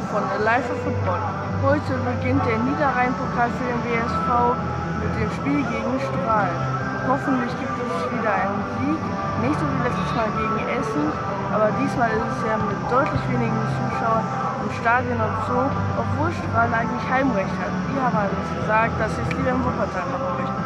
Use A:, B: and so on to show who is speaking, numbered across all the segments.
A: von Alive for Football. Heute beginnt der Niederrhein-Pokal für den WSV mit dem Spiel gegen Strahl. Hoffentlich gibt es wieder einen Sieg, nicht so wie letztes Mal gegen Essen, aber diesmal ist es ja mit deutlich wenigen Zuschauern im Stadion und so, obwohl Strahl eigentlich Heimrecht hat. Die haben alles gesagt, dass sie es lieber im Wuppertal machen möchten.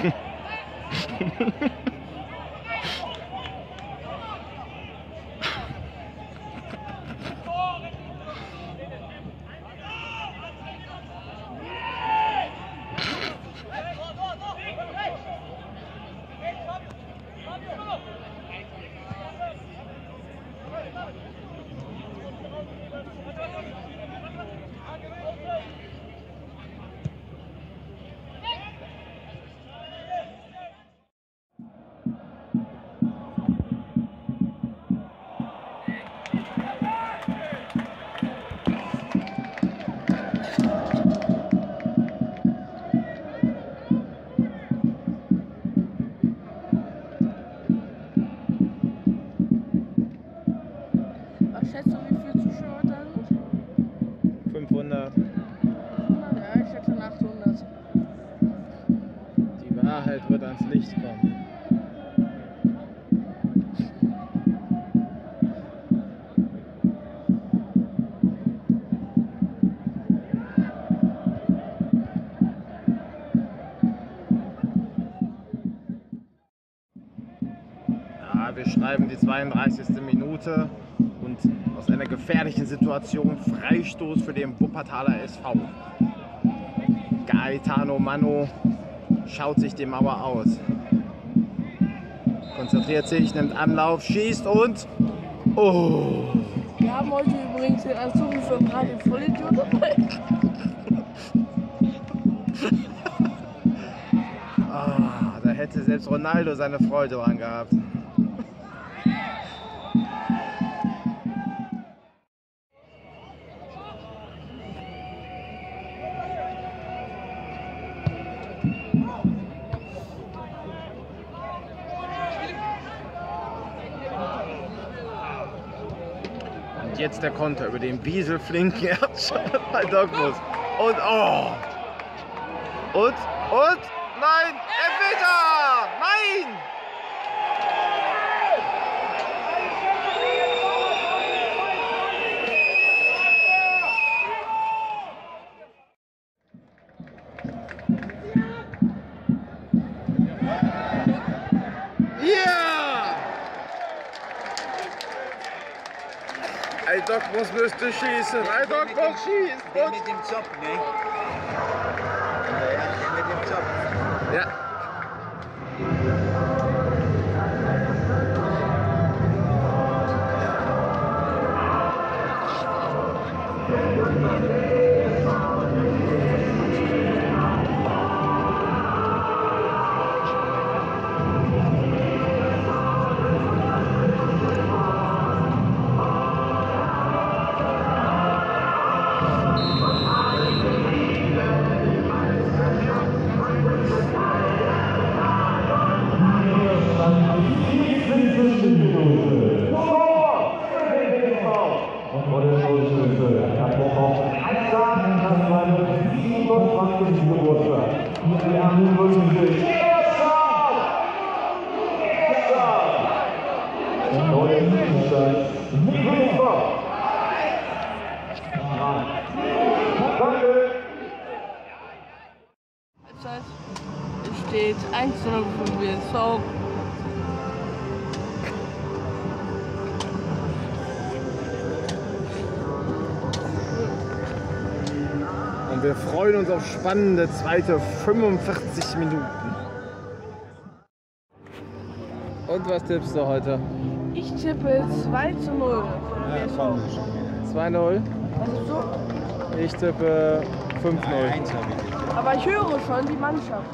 A: Was schätzt du, wie viele Zuschauer da sind?
B: 500.
A: 500? Ja, ich schätze 800.
B: Die Wahrheit wird ans Licht kommen. Ja, wir schreiben die 32. Minute und aus einer gefährlichen Situation Freistoß für den Wuppertaler SV. Gaetano Mano schaut sich die Mauer aus. Konzentriert sich, nimmt Anlauf, schießt und... Oh!
A: Wir haben heute übrigens den Azubi für Radio Vollidiot dabei.
B: Ah, da hätte selbst Ronaldo seine Freude dran gehabt. Und jetzt der Konter über den wieselflinken Erdschall bei Dogmus. Und oh! Und? Nein! Elfmeter! Nein! Ja! Dogmus müsste schießen. Dogmus schießt.
C: Der mit dem Job, ne? Der mit dem Job.
B: Ja.
A: Es steht 1:0 für BSV.
B: Und wir freuen uns auf spannende zweite 45 Minuten. Und was tippst du heute?
A: Ich tippe 2:0 für BSV.
B: 2-0.
A: Was ist so?
B: Ich tippe 5-0.
A: Aber ich höre schon die Mannschaft.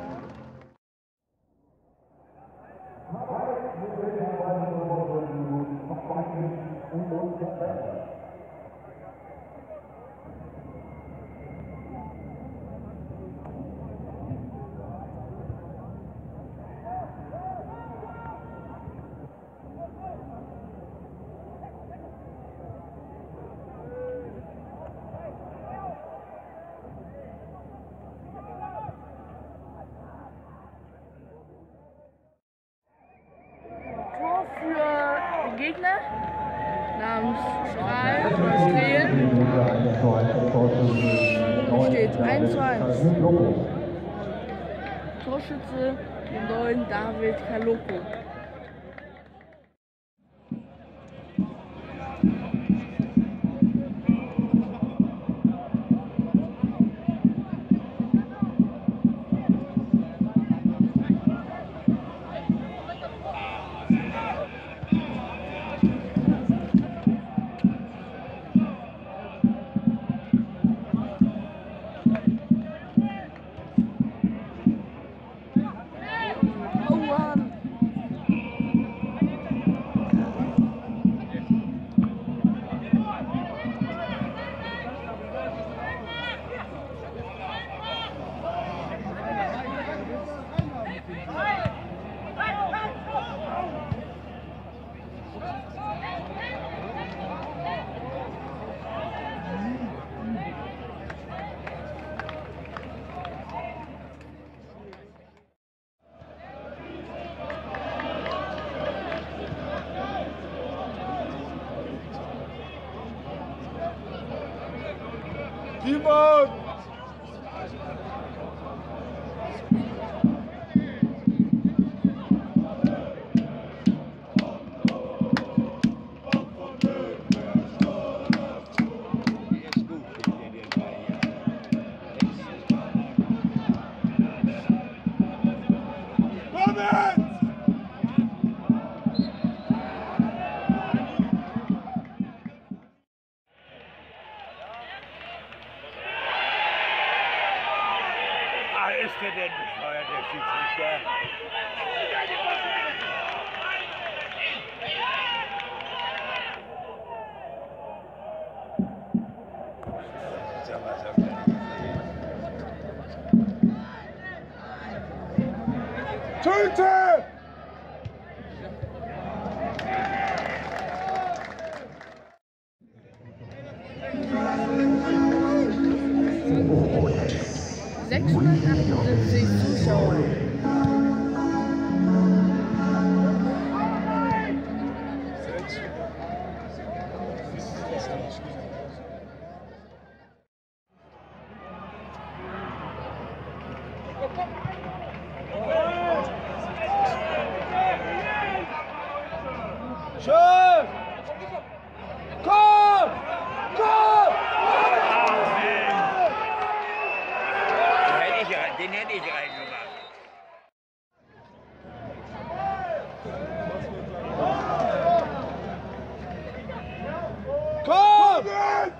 A: Für Gegner namens Strahl oder Strehlen steht 1:1. Torschütze den neuen David Kaloko.
B: Simon!
C: Ist der denn bescheuert, der Schiedsrichter?
B: Töte!
A: Zuschauer.
B: Schön! Komm! Komm!
C: Den hätte ich reingemacht.
B: Komm! Ja!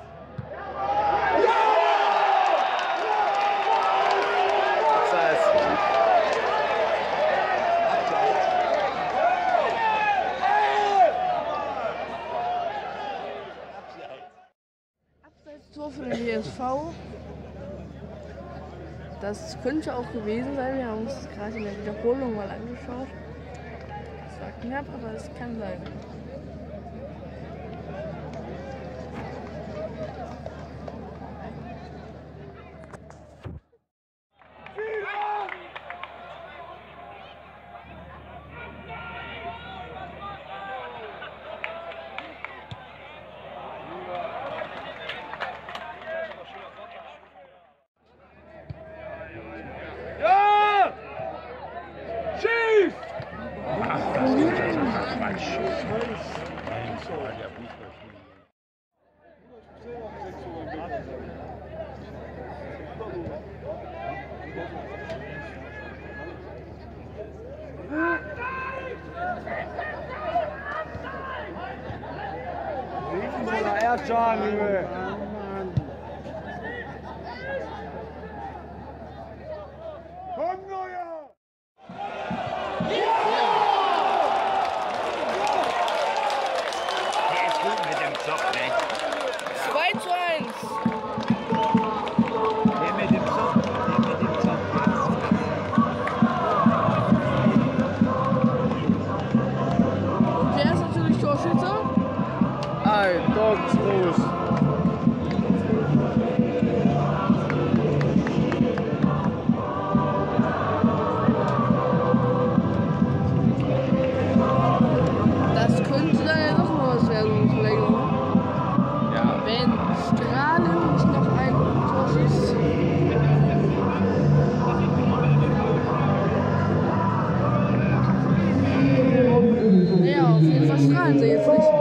A: Abseits-Tor für den WSV. Das könnte auch gewesen sein, wir haben uns das gerade in der Wiederholung mal angeschaut. Es war knapp, aber es kann sein.
B: Erdschan, Junge! Komm, Neuer!
C: Der ist gut mit dem Zopf, ne?
A: 2:1.
C: Der mit dem Zopf,
A: Und wer ist natürlich Torschütze?
B: Ein Dogsfuß!
A: verstrahlen sie jetzt nicht.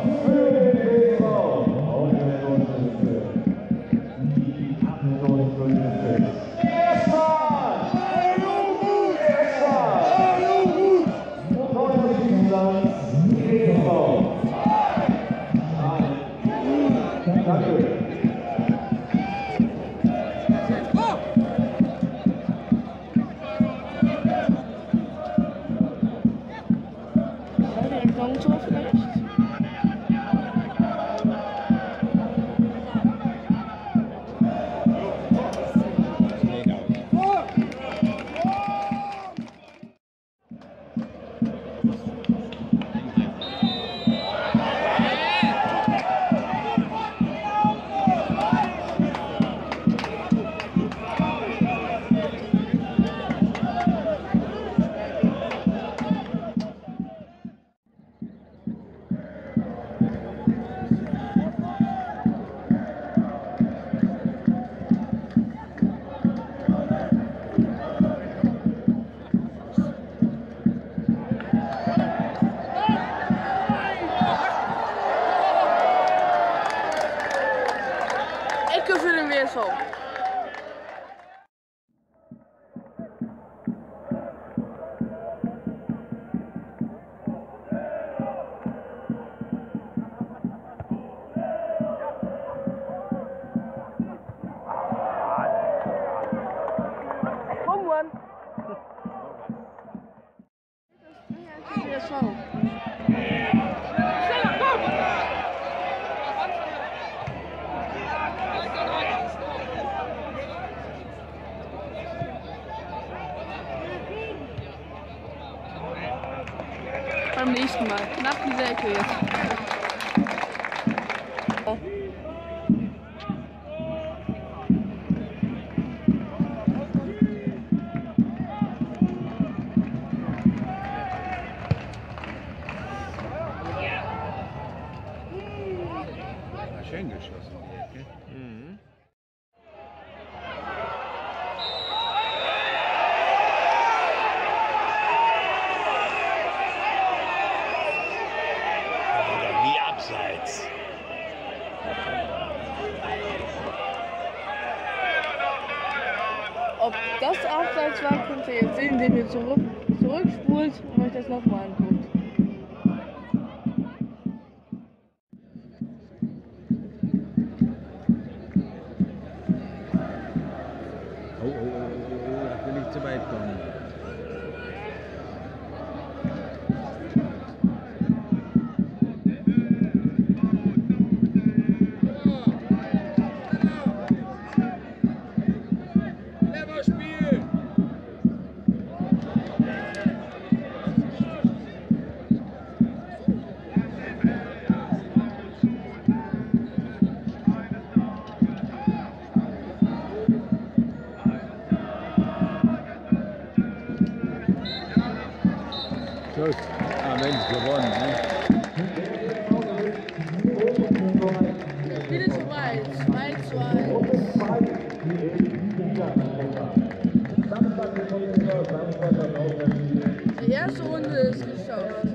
A: Ecke für den WSV. Komm, Mann. WSV. Beim nächsten Mal, nach dieser Ecke jetzt.
C: Schön geschossen.
B: Mhm.
C: Oder nie abseits.
A: Ob das abseits war, könnt ihr jetzt sehen, indem ihr zurückspult und euch das nochmal anguckt.
C: Da will ich zu weit kommen. Schluss. Ah Mensch, gewonnen, ne?
A: Das Spiel ist vorbei. 2:1. Die erste Runde ist geschafft.